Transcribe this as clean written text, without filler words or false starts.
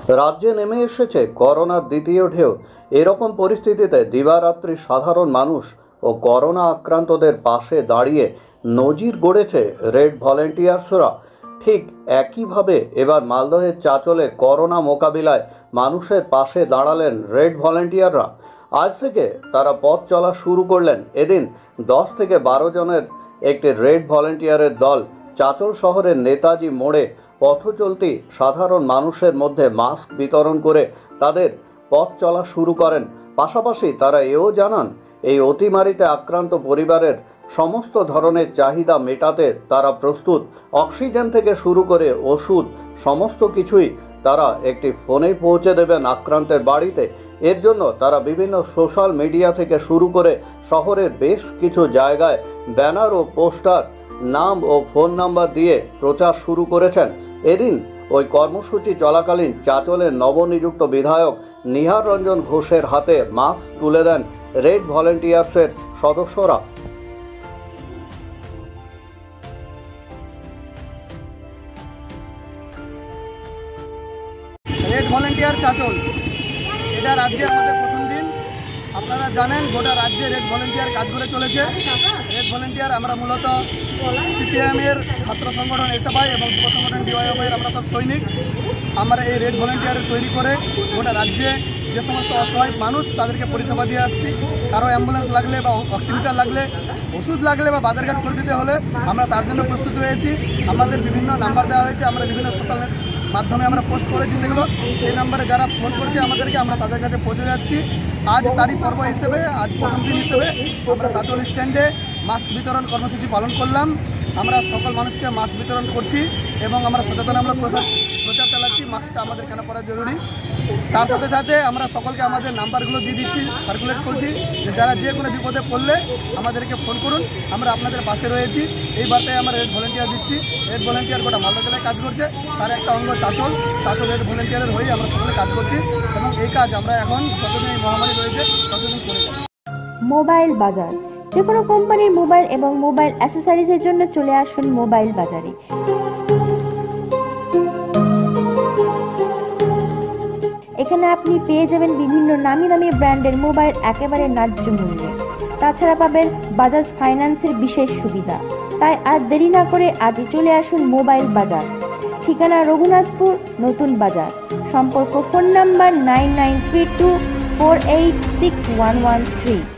রাজ্যে নেমে এসেছে করোনার দ্বিতীয় ঢেউ। এরকম পরিস্থিতিতে দিবারাত্রি সাধারণ মানুষ ও করোনা আক্রান্তদের পাশে দাঁড়িয়ে নজির গড়েছে রেড ভলেন্টিয়ার্সরা। ঠিক একইভাবে এবার মালদহের চাঁচলে করোনা মোকাবিলায় মানুষের পাশে দাঁড়ালেন রেড ভলেন্টিয়াররা। আজ থেকে তারা পথ চলা শুরু করলেন। এদিন 10 থেকে 12 জনের একটি রেড ভলেন্টিয়ারের দল চাঁচল শহরের নেতাজি মোড়ে পথচলতি সাধারণ মানুষের মধ্যে মাস্ক বিতরণ করে তাদের পথ চলা শুরু করেন। পাশাপাশি তারা এও জানান, এই অতিমারিতে আক্রান্ত পরিবারের সমস্ত ধরনের চাহিদা মেটাতে তারা প্রস্তুত। অক্সিজেন থেকে শুরু করে ওষুধ সমস্ত কিছুই তারা একটি ফোনেই পৌঁছে দেবেন আক্রান্তের বাড়িতে। এর জন্য তারা বিভিন্ন সোশ্যাল মিডিয়া থেকে শুরু করে শহরের বেশ কিছু জায়গায় ব্যানার ও পোস্টার, নাম ও ফোন নাম্বার দিয়ে প্রচার শুরু করেছেন। এদিন ওই কর্মসূচি চলাকালীন চাঁচলের নবনিযুক্ত বিধায়ক নিহার রঞ্জন ঘোষের হাতে মাস্ক তুলে দেন রেড ভলেন্টিয়ার্সের সদস্যরা। রেড ভলেন্টিয়ার চাঁচল, এটার আজকে আমাদের প্রথম দিন। আপনারা জানেন গোটা রাজ্যে রেড ভলেন্টিয়ার কাজ করে চলেছে। রেড ভলেন্টিয়ার আমরা মূলত সিপিএমের ছাত্র সংগঠন এসএফআই এবং যুব সংগঠন ডিওয়াইএফআইয়ের আমরা সব সৈনিক। আমরা এই রেড ভলেন্টিয়ার তৈরি করে গোটা রাজ্যে যে সমস্ত অসহায় মানুষ তাদেরকে পরিষেবা দিয়ে আসছি। কারো অ্যাম্বুলেন্স লাগলে বা অক্সিমিটার লাগলে, ওষুধ লাগলে বা বাজারঘাট করে দিতে হলে আমরা তার জন্য প্রস্তুত রয়েছি। আমাদের বিভিন্ন নাম্বার দেওয়া হয়েছে, আমরা বিভিন্ন সোশ্যাল মাধ্যমে আমরা পোস্ট করেছি সেগুলো। সেই নাম্বারে যারা ফোন করছে আমাদেরকে, আমরা তাদের কাছে পৌঁছে যাচ্ছি। আজ তারই পর্ব হিসেবে, আজ প্রথম দিন হিসেবে আমরা চাঁচল স্ট্যান্ডে মাস্ক বিতরণ কর্মসূচি পালন করলাম। আমরা সকল মানুষকে মাস্ক বিতরণ করছি এবং আমরা সচেতনমূলক প্রচার চালাচ্ছি মাস্কটা আমাদের কেন পরা জরুরি। তার সাথে সাথে আমরা সকলকে আমাদের নাম্বারগুলো দিয়ে দিচ্ছি, সার্কুলেট করছি যে যারা যে কোনো বিপদে পড়লে আমাদেরকে ফোন করুন, আমরা আপনাদের পাশে রয়েছি। এই বার্তায় আমরা রেড ভলেন্টিয়ার দিচ্ছি। রেড ভলেন্টিয়ার গোটা মালদা জেলায় কাজ করছে, তার একটা অঙ্গ চাঁচল রেড ভলেন্টিয়ারের হয়ে আমরা সকলে কাজ করছি এবং এই কাজ আমরা এখন যতদিন এই মহামারী রয়েছে ততদিন করে যাব। মোবাইল বাজার, যে কোনো কোম্পানির মোবাইল এবং মোবাইল অ্যাসেসরিজের জন্য চলে আসুন মোবাইল বাজারে। এখানে আপনি পেয়ে যাবেন বিভিন্ন নামি দামি ব্র্যান্ডের মোবাইল একেবারে ন্যায্য মূল্যে। তাছাড়া পাবেন বাজাজ ফাইন্যান্সের বিশেষ সুবিধা। তাই আর দেরি না করে আজই চলে আসুন মোবাইল বাজার। ঠিকানা রঘুনাথপুর নতুন বাজার। সম্পর্ক ফোন নাম্বার 9932486113।